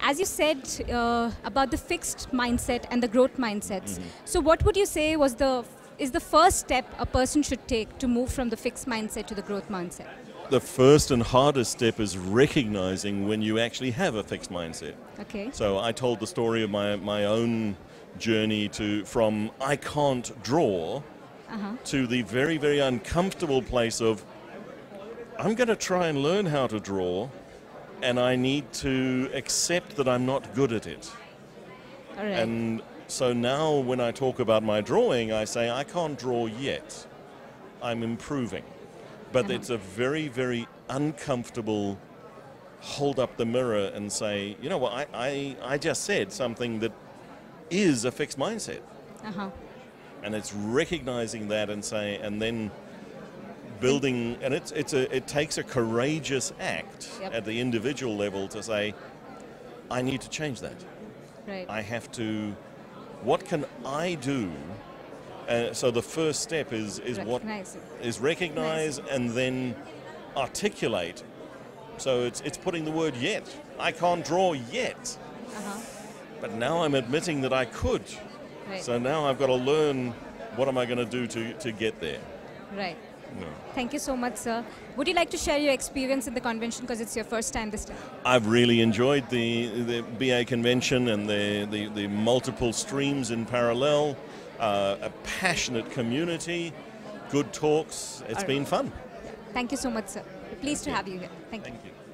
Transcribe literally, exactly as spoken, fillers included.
as you said uh, about the fixed mindset and the growth mindsets, Mm-hmm. so what would you say was the is the first step a person should take to move from the fixed mindset to the growth mindset? The first and hardest step is recognizing when you actually have a fixed mindset. Okay. So I told the story of my, my own journey to from I can't draw Uh-huh. to the very, very uncomfortable place of I'm going to try and learn how to draw, and I need to accept that I'm not good at it. All right. And so now when I talk about my drawing, I say I can't draw yet. I'm improving. But Uh-huh. it's a very, very uncomfortable hold up the mirror and say, you know what, I, I, I just said something that is a fixed mindset. Uh-huh. And it's recognizing that and say, and then building, and it's it's a it takes a courageous act Yep. at the individual level to say, I need to change that. Right. I have to, what can I do? Uh, so the first step is is what Recognize it. is recognize and then articulate. So it's it's putting the word yet. I can't draw yet, Uh-huh. but now I'm admitting that I could. Right. So now I've got to learn what am I going to do to to get there. Right. No. Thank you so much, sir. Would you like to share your experience at the convention, because it's your first time this time? I've really enjoyed the the B A convention and the the, the multiple streams in parallel. Uh, a passionate community, good talks. It's All right. been fun. Thank you so much, sir. We're pleased to have you here. Thank you. Thank you.